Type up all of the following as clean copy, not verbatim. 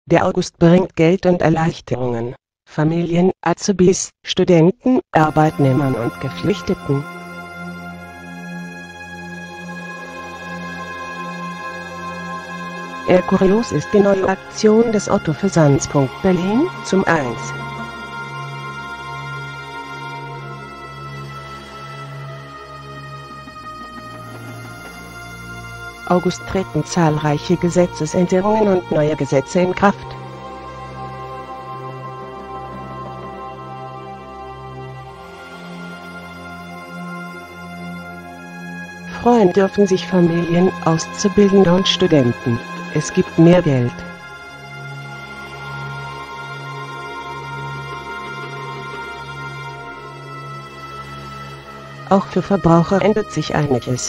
Der August bringt Geld und Erleichterungen. Familien, Azubis, Studenten, Arbeitnehmern und Geflüchteten. Kurios ist die neue Aktion des Otto-Versands. Berlin, zum 1. August treten zahlreiche Gesetzesänderungen und neue Gesetze in Kraft. Freuen dürfen sich Familien, Auszubildende und Studenten. Es gibt mehr Geld. Auch für Verbraucher ändert sich einiges.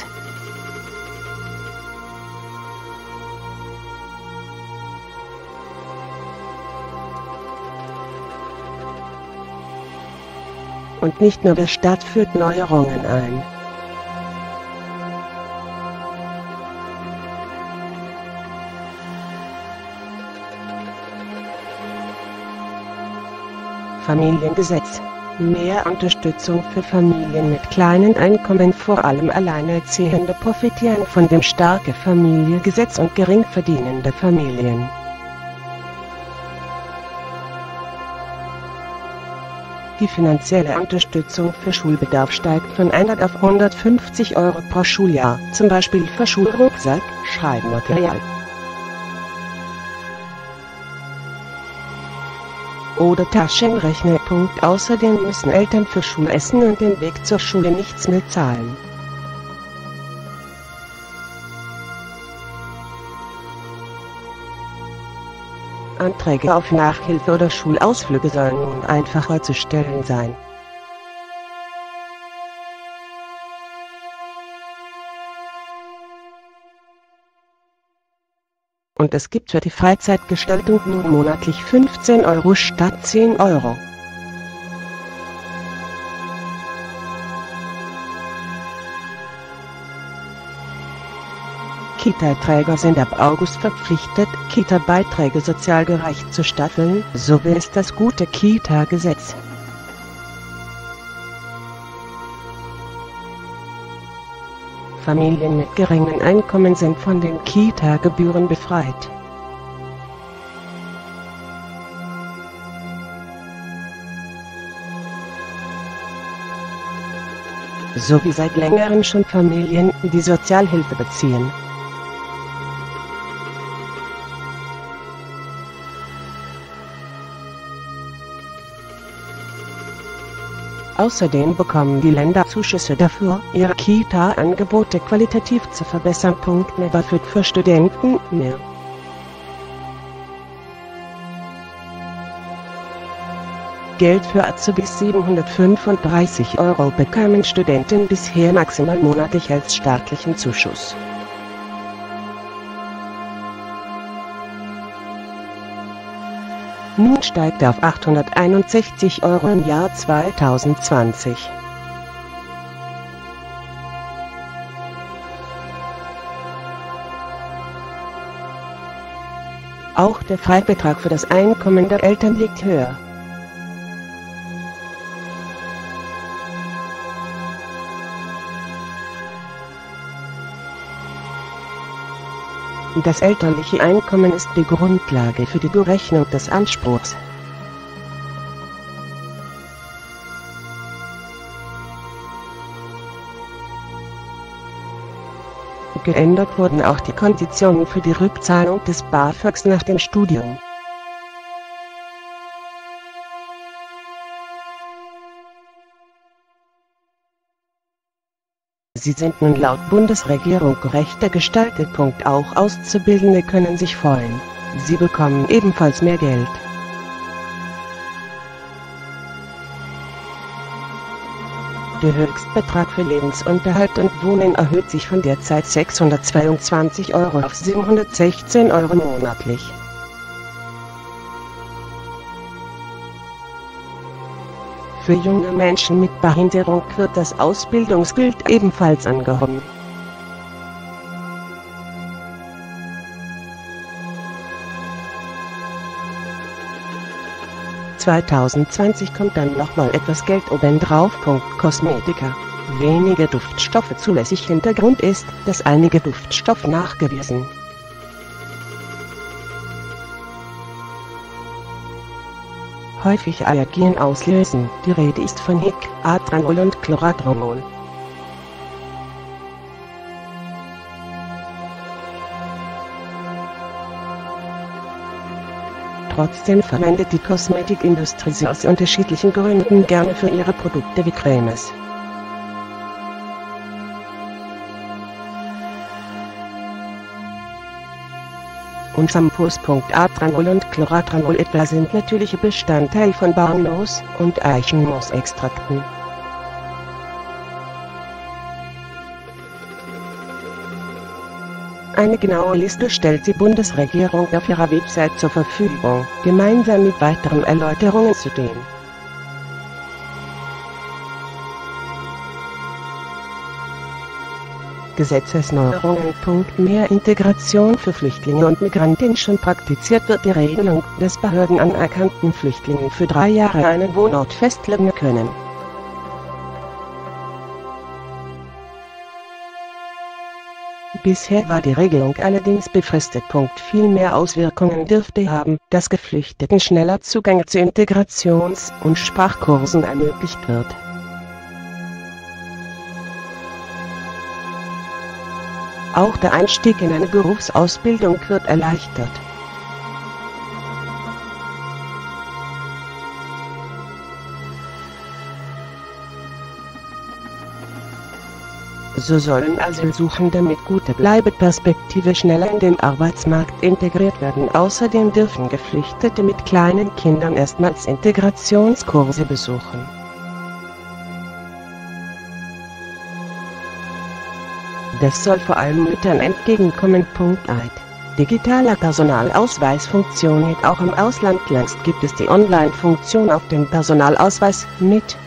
Und nicht nur der Staat führt Neuerungen ein. Familiengesetz. Mehr Unterstützung für Familien mit kleinen Einkommen, vor allem Alleinerziehende profitieren von dem starken Familiengesetz und geringverdienende Familien. Die finanzielle Unterstützung für Schulbedarf steigt von 100 auf 150 € pro Schuljahr, zum Beispiel für Schulrucksack, Schreibmaterial oder Taschenrechner. Außerdem müssen Eltern für Schulessen und den Weg zur Schule nichts mehr zahlen. Anträge auf Nachhilfe oder Schulausflüge sollen nun einfacher zu stellen sein. Und es gibt für die Freizeitgestaltung nun monatlich 15 € statt 10 €. Kita-Träger sind ab August verpflichtet, Kita-Beiträge sozial gerecht zu staffeln, so will es das gute Kita-Gesetz. Familien mit geringen Einkommen sind von den Kita-Gebühren befreit. Sowie seit längerem schon Familien, die Sozialhilfe beziehen. Außerdem bekommen die Länder Zuschüsse dafür, ihre Kita-Angebote qualitativ zu verbessern. Never führt für Studenten mehr. Geld für Azubis. 735 € bekamen Studenten bisher maximal monatlich als staatlichen Zuschuss. Nun steigt er auf 861 € im Jahr 2020. Auch der Freibetrag für das Einkommen der Eltern liegt höher. Das elterliche Einkommen ist die Grundlage für die Berechnung des Anspruchs. Geändert wurden auch die Konditionen für die Rückzahlung des BAföGs nach dem Studium. Sie sind nun laut Bundesregierung gerechter gestaltet. Auch Auszubildende können sich freuen. Sie bekommen ebenfalls mehr Geld. Der Höchstbetrag für Lebensunterhalt und Wohnen erhöht sich von derzeit 622 € auf 716 € monatlich. Für junge Menschen mit Behinderung wird das Ausbildungsgeld ebenfalls angehoben. 2020 kommt dann nochmal etwas Geld obendrauf. Kosmetika. Weniger Duftstoffe zulässig. Hintergrund ist, dass einige Duftstoffe nachgewiesen häufig Allergien auslösen. Die Rede ist von Hic, Atranol und Chlorotranol. Trotzdem verwendet die Kosmetikindustrie sie aus unterschiedlichen Gründen gerne für ihre Produkte wie Cremes. Und Shampoos. Atranol und Chlorotranol etwa sind natürliche Bestandteil von Baummoos und Eichenmoosextrakten. Eine genaue Liste stellt die Bundesregierung auf ihrer Website zur Verfügung, gemeinsam mit weiteren Erläuterungen zu dem Gesetzesneuerungen. Mehr Integration für Flüchtlinge und Migranten. Schon praktiziert wird die Regelung, dass Behörden anerkannten Flüchtlingen für 3 Jahre einen Wohnort festlegen können. Bisher war die Regelung allerdings befristet. Viel mehr Auswirkungen dürfte haben, dass Geflüchteten schneller Zugang zu Integrations- und Sprachkursen ermöglicht wird. Auch der Einstieg in eine Berufsausbildung wird erleichtert. So sollen Asylsuchende mit guter Bleibeperspektive schneller in den Arbeitsmarkt integriert werden. Außerdem dürfen Geflüchtete mit kleinen Kindern erstmals Integrationskurse besuchen. Das soll vor allem Müttern entgegenkommen. Digitaler Personalausweis funktioniert auch im Ausland. Längst gibt es die Online-Funktion auf dem Personalausweis mit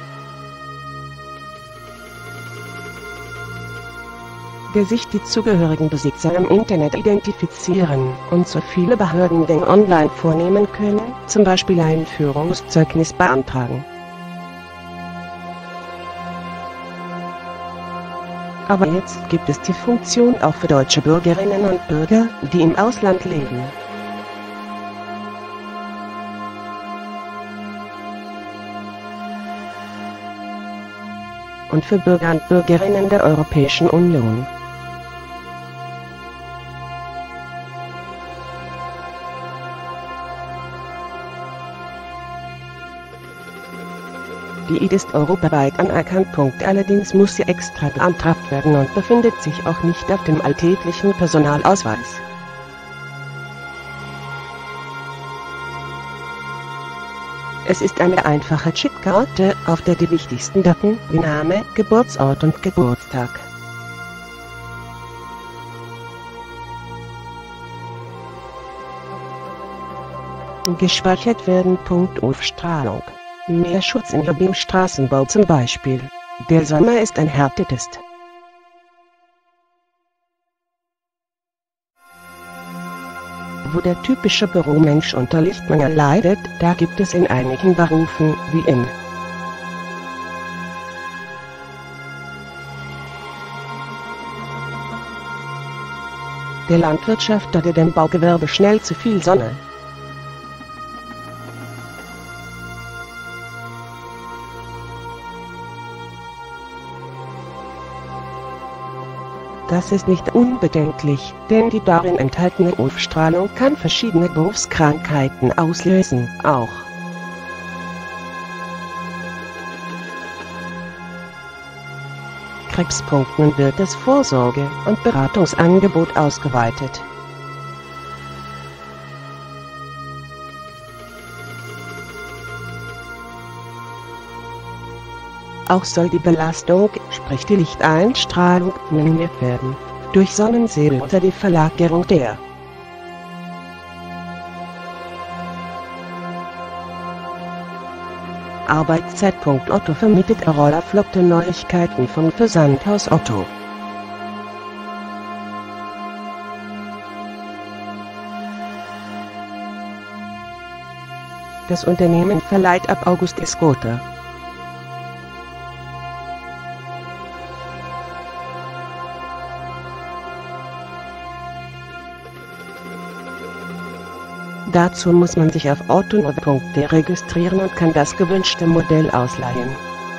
der sich die zugehörigen Besitzer im Internet identifizieren und so viele Behörden denn online vornehmen können, zum Beispiel ein Führungszeugnis beantragen. Aber jetzt gibt es die Funktion auch für deutsche Bürgerinnen und Bürger, die im Ausland leben. Und für Bürger und Bürgerinnen der Europäischen Union. Die ID ist europaweit anerkannt. Allerdings muss sie extra beantragt werden und befindet sich auch nicht auf dem alltäglichen Personalausweis. Es ist eine einfache Chipkarte, auf der die wichtigsten Daten wie Name, Geburtsort und Geburtstag gespeichert werden. UV-Strahlung. Mehr Schutz im Lobby im Straßenbau zum Beispiel. Der Sommer ist ein Härtetest. Wo der typische Büromensch unter Lichtmangel leidet, da gibt es in einigen Berufen, wie in der Landwirtschaft oder dem Baugewerbe schnell zu viel Sonne. Das ist nicht unbedenklich, denn die darin enthaltene UV-Strahlung kann verschiedene Berufskrankheiten auslösen, auch Krebs. Nun wird das Vorsorge- und Beratungsangebot ausgeweitet. Auch soll die Belastung, sprich die Lichteinstrahlung, minimiert werden, durch Sonnensäule oder die Verlagerung der Arbeitszeit. Otto vermietet Rollerflotte. Neuigkeiten vom Versandhaus Otto. Das Unternehmen verleiht ab August E-Scooter. Dazu muss man sich auf autonova.de registrieren und kann das gewünschte Modell ausleihen.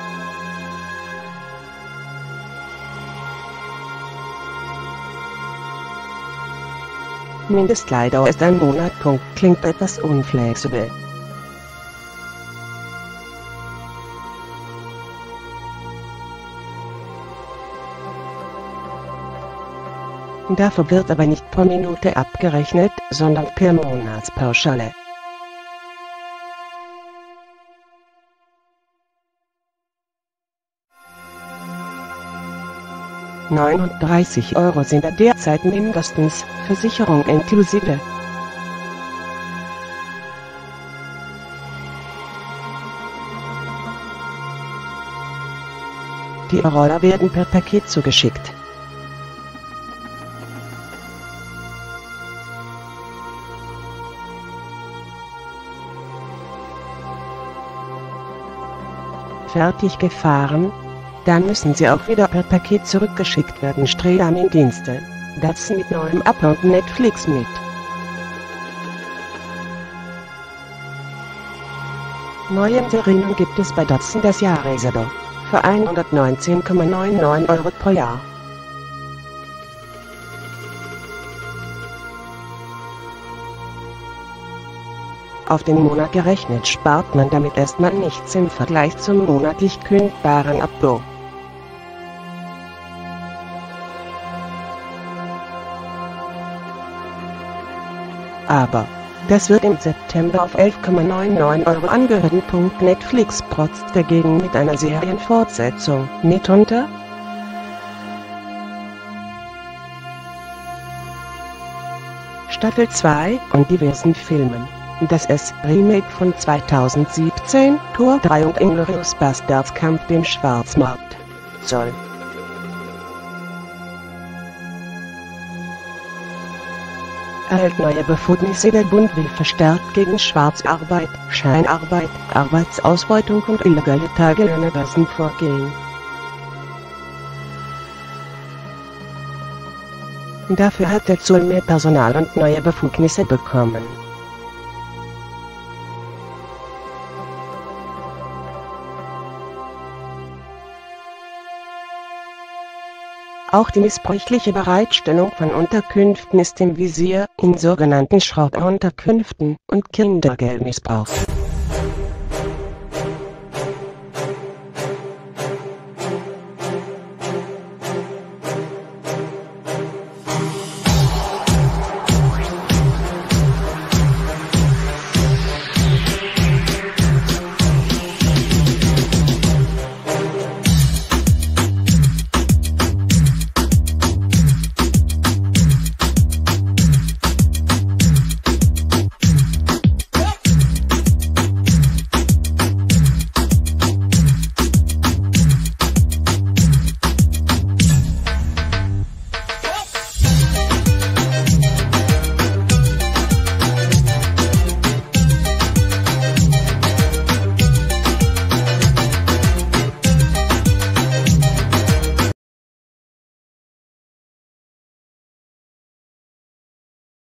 Mindestleihdauer ist ein Monat. Klingt etwas unflexibel. Dafür wird aber nicht pro Minute abgerechnet, sondern per Monatspauschale. €39 sind da derzeit mindestens, Versicherung inklusive. Die Roller werden per Paket zugeschickt. Fertig gefahren? Dann müssen sie auch wieder per Paket zurückgeschickt werden. Streaming-Dienste. Datsun mit neuem Abo und Netflix mit. Neue Serien gibt es bei Datsun das Jahresabo. Für €119,99 pro Jahr. Auf den Monat gerechnet spart man damit erstmal nichts im Vergleich zum monatlich kündbaren Abo. Aber das wird im September auf €11,99 angehoben. Netflix protzt dagegen mit einer Serienfortsetzung. Mitunter Staffel 2 und diversen Filmen. Das S-Remake von 2017, Tor 3 und Inglourious Basterds Kampf dem Schwarzmarkt. Soll erhält neue Befugnisse. Der Bund will verstärkt gegen Schwarzarbeit, Scheinarbeit, Arbeitsausbeutung und illegale Tagelöhnerbörsen vorgehen. Dafür hat der Zoll mehr Personal und neue Befugnisse bekommen. Auch die missbräuchliche Bereitstellung von Unterkünften ist im Visier, in sogenannten Schrauberunterkünften und Kindergeldmissbrauch.